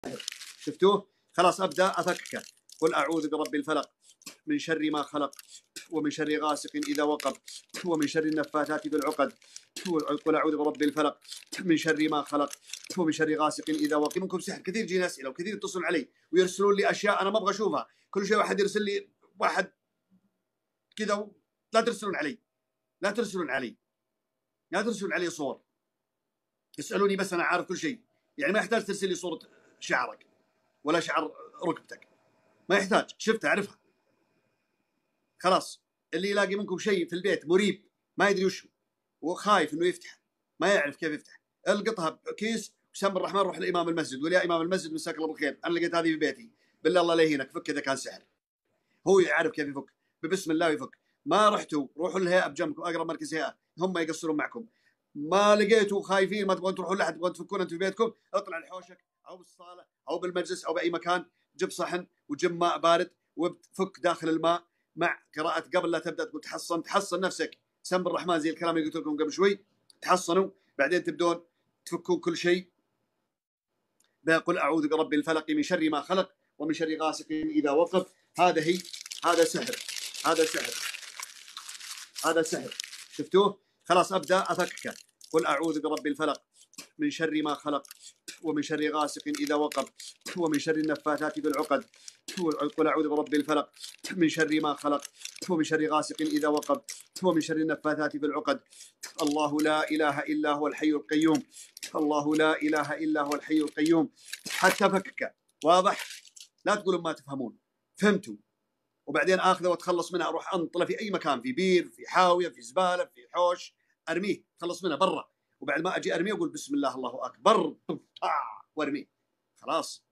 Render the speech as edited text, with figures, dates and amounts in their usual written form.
شفتوه؟ خلاص ابدا افككه. قل اعوذ برب الفلق من شر ما خلق ومن شر غاسق اذا وقب ومن شر النفاثات في العقد. قل اعوذ برب الفلق من شر ما خلق ومن شر غاسق اذا وقب. منكم سحر كثير يجينا اسئله وكثير يتصلون علي ويرسلون لي اشياء انا ما ابغى اشوفها. كل شيء واحد يرسل لي واحد كذا. لا ترسلون علي، لا ترسلون علي، لا ترسلون علي صور. اسالوني بس انا عارف كل شيء. يعني ما يحتاج ترسل لي صوره شعرك ولا شعر ركبتك، ما يحتاج، شفتها اعرفها. خلاص. اللي يلاقي منكم شيء في البيت مريب ما يدري وش وخايف انه يفتح، ما يعرف كيف يفتح، القطها بكيس وسم الرحمن روح لامام المسجد ويا امام المسجد مساك الله بالخير انا لقيت هذه في بيتي، بالله الله لا يهينك فك اذا كان سحر. هو يعرف كيف يفك، ببسم الله يفك. ما رحتوا روحوا للهيئه بجنبكم، اقرب مركز هيئه هم يقصرون معكم. ما لقيتوا خايفين ما تبغون تروحون لحد تبغون تفكون انتم في بيتكم، اطلع لحوشك او بالصاله او بالمجلس او باي مكان، جيب صحن وجيب ماء بارد وفك داخل الماء مع قراءه قبل لا تبدا تقول تحصن نفسك سم الرحمن زي الكلام اللي قلت لكم قبل شوي. تحصنوا بعدين تبدون تفكون كل شيء بقول اعوذ برب الفلق من شر ما خلق ومن شر غاسق اذا وقب. هذا سحر، هذا سحر، هذا سحر. شفتوه؟ خلاص ابدا افككه. قل اعوذ برب الفلق من شر ما خلق ومن شر غاسق اذا وقب ومن شر النفاثات في العقد. قل اعوذ برب الفلق من شر ما خلق ومن شر غاسق اذا وقب ومن شر النفاثات في العقد. الله لا اله الا هو الحي القيوم، الله لا اله الا هو الحي القيوم. حتى فككه. واضح؟ لا تقولوا ما تفهمون، فهمتوا. وبعدين اخذه واتخلص منها، اروح انطله في اي مكان، في بير، في حاويه، في زباله، في حوش، ارميه، تخلص منه برا. وبعد ما اجي ارميه اقول بسم الله الله اكبر وارميه. خلاص.